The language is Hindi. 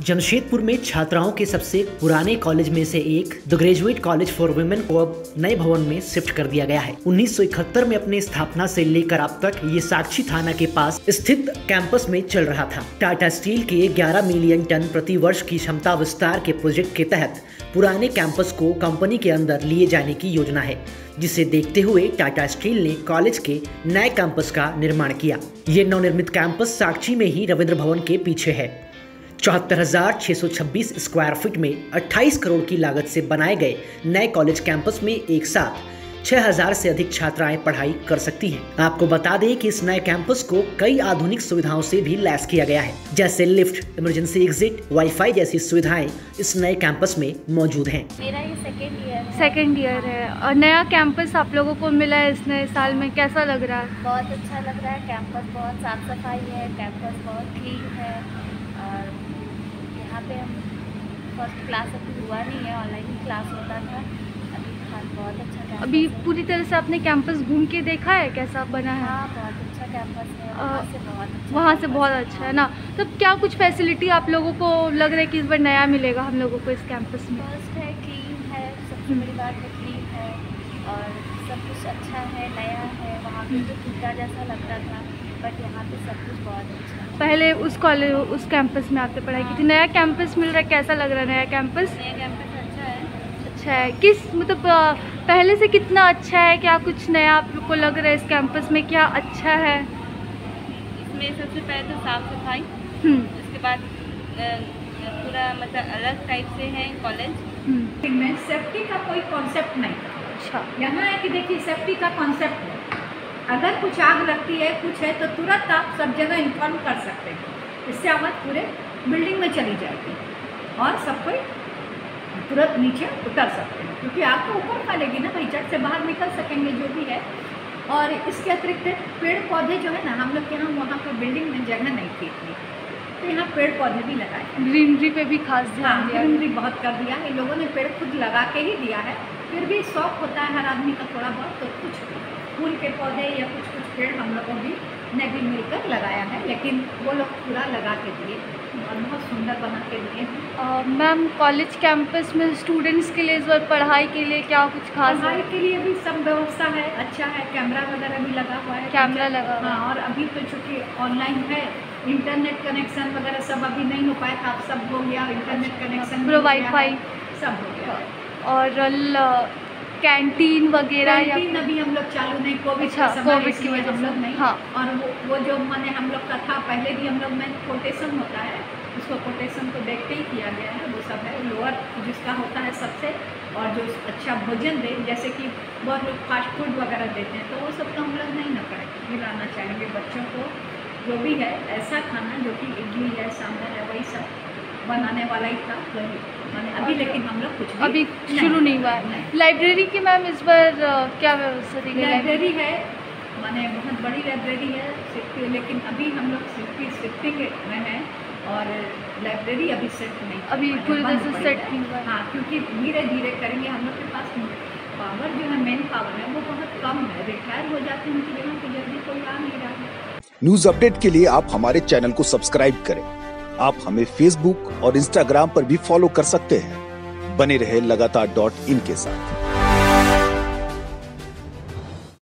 जमशेदपुर में छात्राओं के सबसे पुराने कॉलेज में से एक the graduate college for women को अब नए भवन में शिफ्ट कर दिया गया है। 1971 में अपने स्थापना से लेकर अब तक ये साक्षी थाना के पास स्थित कैंपस में चल रहा था। टाटा स्टील के 11 मिलियन टन प्रति वर्ष की क्षमता विस्तार के प्रोजेक्ट के तहत पुराने कैंपस को कंपनी के अंदर लिए जाने की योजना है, जिसे देखते हुए टाटा स्टील ने कॉलेज के नए कैंपस का निर्माण किया। ये नवनिर्मित कैंपस साक्षी में ही रविंद्र भवन के पीछे है। 74,626 स्क्वायर फीट में 28 करोड़ की लागत से बनाए गए नए कॉलेज कैंपस में एक साथ 6,000 से अधिक छात्राएं पढ़ाई कर सकती हैं। आपको बता दें कि इस नए कैंपस को कई आधुनिक सुविधाओं से भी लैस किया गया है, जैसे लिफ्ट, इमरजेंसी एग्जिट, वाईफाई जैसी सुविधाएं इस नए कैंपस में मौजूद हैं। मेरा ये सेकेंड ईयर है और नया कैंपस आप लोगों को मिला है इस नए साल में, कैसा लग रहा है? बहुत अच्छा लग रहा है। कैंपस बहुत साफ सफाई है, कैंपस बहुत क्लीन है और यहाँ पे हम फर्स्ट क्लास अभी हुआ नहीं है, ऑनलाइन ही क्लास होता था। बहुत अच्छा कैंपस अभी पूरी तरह से आपने कैंपस घूम के देखा है कैसा बना है? हाँ, बहुत अच्छा कैंपस है। वहाँ से बहुत अच्छा है ना। तो क्या कुछ फैसिलिटी आप लोगों को लग रहा है कि इस बार नया मिलेगा हम लोगों को इस कैंपस में? फर्स्ट है, क्लीन है, सबसे बड़ी बात है क्लीन है और सब कुछ अच्छा है, नया है। वहाँ पे तो टूटा जैसा लगता था, बट यहाँ पे सब कुछ बहुत अच्छा है। पहले उस कैंपस में आपने पढ़ाई की थी, नया कैंपस मिल रहा है, कैसा लग रहा है नया कैंपस? नया कैंपस अच्छा है। किस मतलब पहले से कितना अच्छा है? क्या कुछ नया आपको लग रहा है इस कैंपस में? क्या अच्छा है इसमें? सबसे पहले तो साफ सफाई, उसके बाद पूरा मतलब अलग टाइप से है कॉलेज में। सेफ्टी का कोई कॉन्सेप्ट नहीं। अच्छा, यहाँ है कि देखिए सेफ्टी का कॉन्सेप्ट है। अगर कुछ आग लगती है, कुछ है, तो तुरंत आप सब जगह इन्फॉर्म कर सकते हैं। इससे आवाज़ पूरे बिल्डिंग में चली जाएगी और सब कोई तुरंत नीचे उतर सकते हैं, क्योंकि आग तो ऊपर फैलेगी ना भाई, झट से बाहर निकल सकेंगे जो भी है। और इसके अतिरिक्त पेड़ पौधे जो है ना, हम लोग के यहाँ वहाँ पर बिल्डिंग में जगह नहीं थी इतनी, तो यहाँ पेड़ पौधे भी लगाए। ग्रीनरी पे भी खास ध्यान दिया। ग्रीनरी बहुत कर दिया है लोगों ने, पेड़ खुद लगा के ही दिया है। फिर भी शौक होता है हर आदमी का थोड़ा बहुत, तो कुछ फूल के पौधे या कुछ पेड़ हम लोगों ने भी मिलकर लगाया है, लेकिन वो लोग पूरा लगा के दिए और बहुत सुंदर बना के दिए। मैम, कॉलेज कैंपस में स्टूडेंट्स के लिए इस बार पढ़ाई के लिए क्या कुछ खास है? पढ़ाई के लिए भी सब व्यवस्था है, अच्छा है। कैमरा वगैरह भी लगा हुआ है। कैमरा लगा हुआ है। हाँ, और अभी तो चूँकि ऑनलाइन है, इंटरनेट कनेक्शन वगैरह सब अभी नहीं हो पाया था, अब सब हो गया। इंटरनेट कनेक्शन, वाईफाई सब हो गया। और कैंटीन वगैरह कैंटीन अभी हम लोग चालू नहीं, कोविड की वजह हम लोग नहीं। हाँ। और वो जो माने हम लोग का था पहले भी, हम लोग में कोटेशन होता है, उसको कोटेशन को देख के ही किया गया है। वो सब है लोअर जिसका होता है सबसे, और जो अच्छा भोजन दे, जैसे कि बहुत लोग फास्ट फूड वगैरह देते हैं, तो वो सब तो हम लोग नहीं ना खिलाना चाहेंगे बच्चों को। जो भी है ऐसा खाना जो कि इडली है, सांभर है, वही सब बनाने वाला ही था वही मैंने अभी, लेकिन हम लोग कुछ अभी शुरू नहीं हुआ है। लाइब्रेरी की मैम इस बार क्या व्यवस्था दी गई? लाइब्रेरी है, माने बहुत बड़ी लाइब्रेरी है, लेकिन अभी हम लोग शिफ्टिंग में हैं और लाइब्रेरी अभी सेट नहीं, अभी पूरी तरह से सेट नहीं हुआ। हाँ, क्योंकि धीरे धीरे करेंगे। हम लोग के पास पावर जो है, मेन पावर है, वो बहुत कम है। रिटायर हो जाते हैं उनकी जगह पर, जल्दी कोई आ नहीं रहा है। न्यूज अपडेट के लिए आप हमारे चैनल को सब्सक्राइब करें। आप हमें फेसबुक और इंस्टाग्राम पर भी फॉलो कर सकते हैं। बने रहे लगातार .in के साथ।